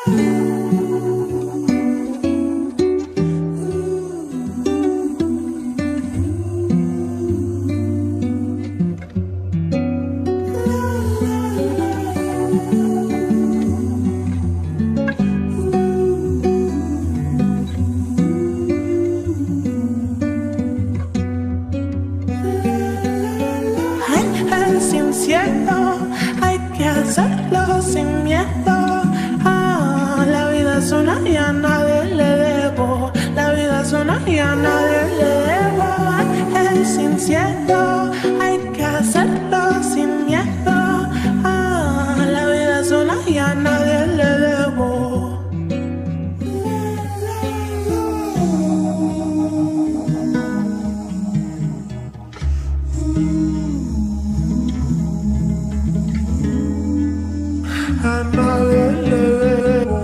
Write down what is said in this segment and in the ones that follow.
Sin cielo, hay que hacerlo sin miedo. La vida es una y a nadie le debo. La vida es una y a nadie le debo. Sin cielo, hay que hacerlo sin miedo. La vida es una y a nadie le debo. A nadie le debo.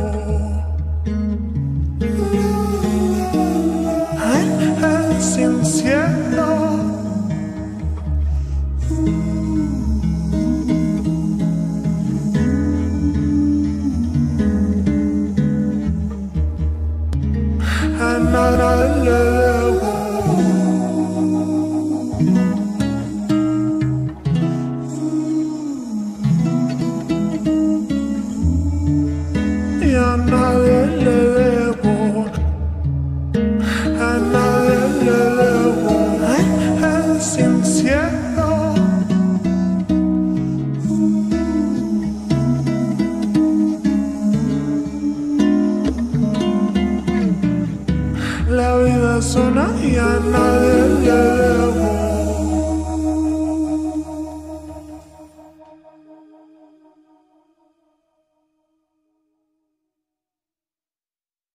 Sin cielo. A nadie le debo. Y a nadie le debo, a nadie le debo, sin cielo. La vida es una y a nadie